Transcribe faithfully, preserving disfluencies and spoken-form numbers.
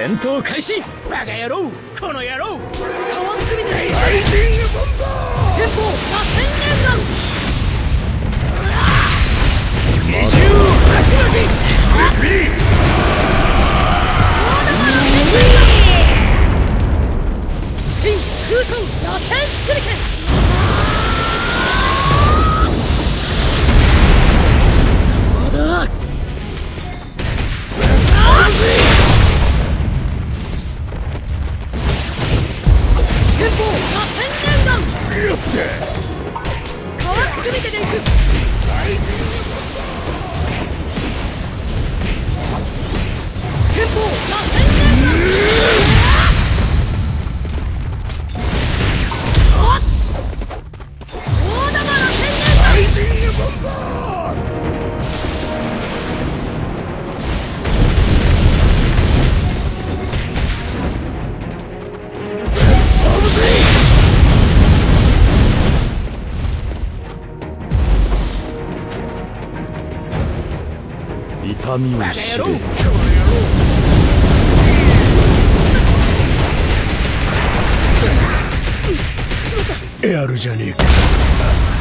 戦闘開始。バカ野郎、この野郎。 川含みでライジングボンバー。 先方螺旋連弾。 二重鉢巻きスピー。 新空遁螺旋手裏剣。まだ先方螺旋連弾。 よって川含みででいく。 ライジング先方螺旋連弾。大玉螺旋連弾。 ライジングボンバー。 痛みを知れ。 やるじゃねえか。